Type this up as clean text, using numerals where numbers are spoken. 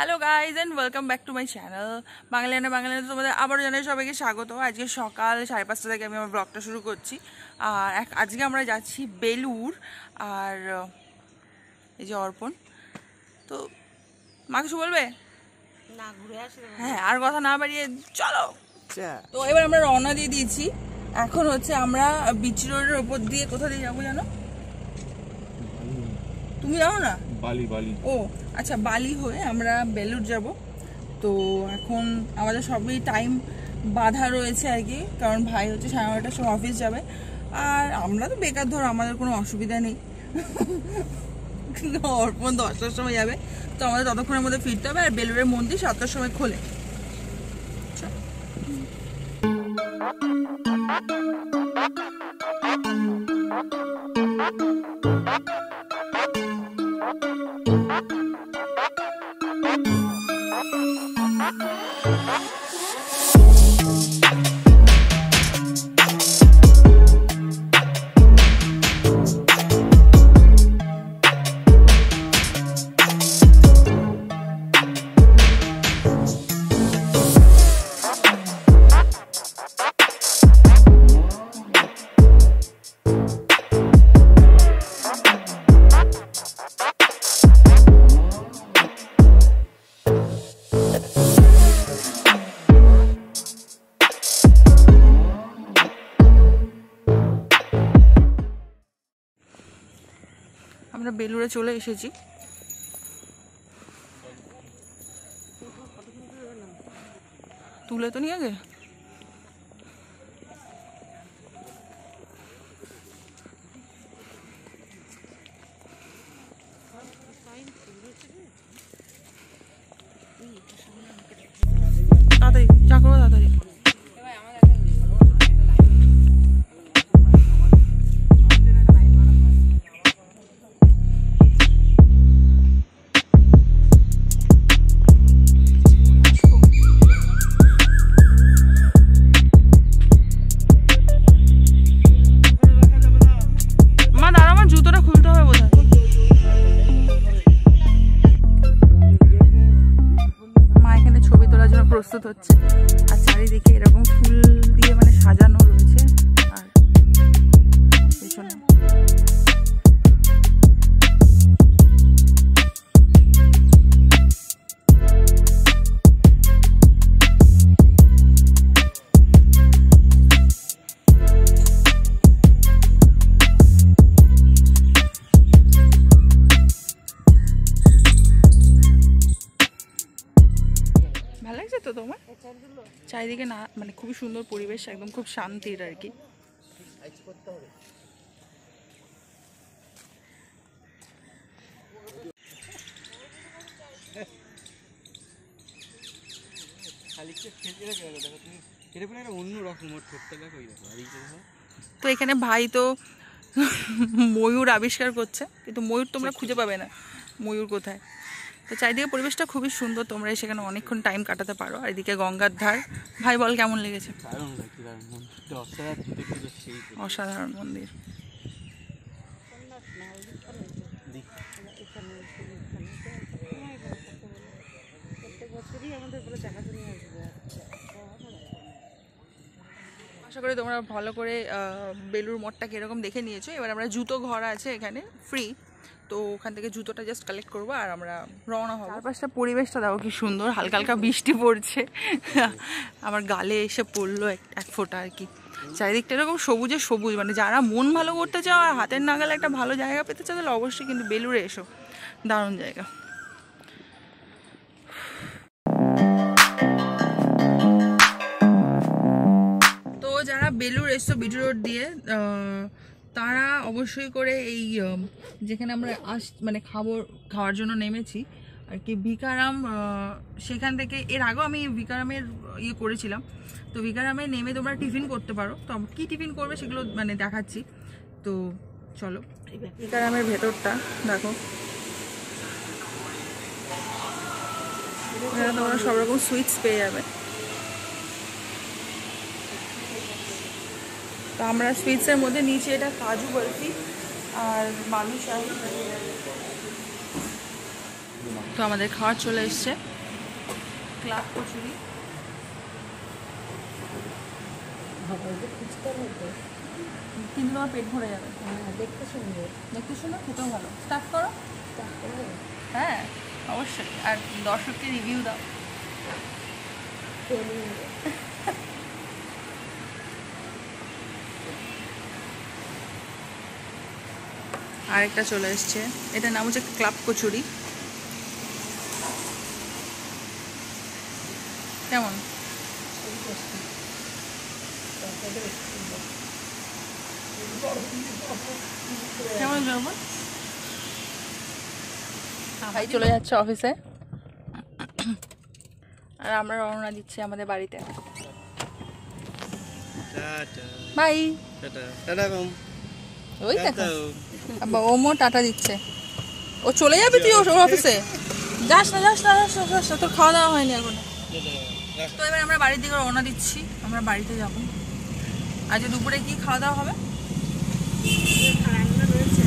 Hello guys and welcome back to my channel Bangaliana. তোমাদের আবারও জানাই সবাইকে স্বাগত। আজকে সকাল 5:30 থেকে আমি আমার ব্লগটা শুরু করছি। আর আজকে আমরা যাচ্ছি বেলুর। আর এই যে অর্পণ, তো মা কিছু বলবে না, ঘুরে আসি। হ্যাঁ, আর কথা না বাড়িয়ে চলো। তো এবার আমরা রওনা দিয়ে দিয়েছি। এখন হচ্ছে আমরা বিচ রোডের ওপর দিয়ে কোথা দিয়ে যাবো জানো? তুমি যাও না? বালি ও আচ্ছা, বালি হয়ে আমরা বেলুর যাব। তো এখন আমাদের সবই টাইম বাধা রয়েছে আর কি, কারণ ভাই হচ্ছে 9:30টার সময় অফিস যাবে। আর আমরা তো বেকার, ধর আমাদের কোনো অসুবিধা নেই। অর্পণ 10টার সময় যাবে, তো আমাদের ততক্ষণের মধ্যে ফিরতে হবে। আর বেলুরের মন্দির 7টার সময় খোলে। আমরা বেলুরে চলে এসেছি। তুলে তো নিয়ে আগে তাড়াতাড়ি চা করো, তাড়াতাড়ি। প্রস্তুত হচ্ছে, আর চারিদিকে এরকম ফুল দিয়ে মানে সাজানো রয়েছে। আর পেছনে ভালো লাগছে তো তোমার? চারিদিকে না মানে খুবই সুন্দর পরিবেশ, একদম খুব শান্তির আর কি। তো এখানে ভাই তো ময়ূর আবিষ্কার করছে, কিন্তু ময়ূর তোমরা খুঁজে পাবে না, ময়ূর কোথায়। তো চারিদিকে পরিবেশটা খুবই সুন্দর, তোমরা সেখানে অনেকক্ষণ টাইম কাটাতে পারো। আর এদিকে গঙ্গার ধার। ভাই বল কেমন লেগেছে? অসাধারণ মন্দির। আশা করি তোমরা ভালো করে বেলুর মঠটা কিরকম দেখে নিয়েছো। এবার আমরা জুতো ঘর আছে এখানে ফ্রি, তো ওখান থেকে জুতোটা জাস্ট কালেক্ট করবো আর আমরা রওনা হবো। চারপাশটা পরিবেশটা দেখো কি সুন্দর, হালকা হালকা বৃষ্টি পড়ছে। আমার গালে এসে পড়লো এক ফোঁটা আর কি। চারিদিকটা এরকম সবুজে সবুজ, মানে যারা মন ভালো করতে চাও আর হাতের নাগালে একটা ভালো জায়গা পেতে চাও তাহলে অবশ্যই কিন্তু বেলুরে এসো, দারুণ জায়গা। তো যারা বেলুর এসছো বিচ রোড দিয়ে, তারা অবশ্যই করে এই যেখানে আমরা মানে খাওয়ার জন্য নেমেছি আর কি, ভিখারাম, সেখান থেকে এর আগেও আমি ভিখারামের ইয়ে করেছিলাম। তো ভিখারামে নেমে তোমরা টিফিন করতে পারো। তো কী টিফিন করবে সেগুলো মানে দেখাচ্ছি। তো চলো, ভিখারামের ভেতরটা দেখো, এখানে তোমরা সব রকম সুইটস পেয়ে যাবে। তো আমরা সুইটসের মধ্যে নিচে এটা কাজু বরফি আর বালুশাহী। তো আমাদের খাওয়ার চলে এসছে। ক্লাব কচুরি। কিন্তু তোমার পেট ভরে যাবে। দেখতে সুন্দর, দেখতে সুন্দর, খেতেও ভালো। স্টার্ট করো। হ্যাঁ অবশ্যই, আর দর্শককে রিভিউ দাও। আরেকটা চলে এসছে, এটার নাম হচ্ছে ক্লাব কচুরি। কেমন? কেমন জর্মন? ভাই চলে যাচ্ছে অফিসে, আর আমরা রওনা দিচ্ছি আমাদের বাড়িতে। বাই। ওই দেখো ওমো টাটা দিচ্ছে। ও চলে যাবে, তুই ওর অফিসে যাস না, যাস না, যাস না, যাস না, তোর খাওয়া দাওয়া হয়নি এখনো। তো এবার আমরা বাড়ির দিকে রওনা দিচ্ছি, আমরা বাড়িতে যাবো। আজ দুপুরে কি খাওয়া দাওয়া হবে? রান্না রয়েছে,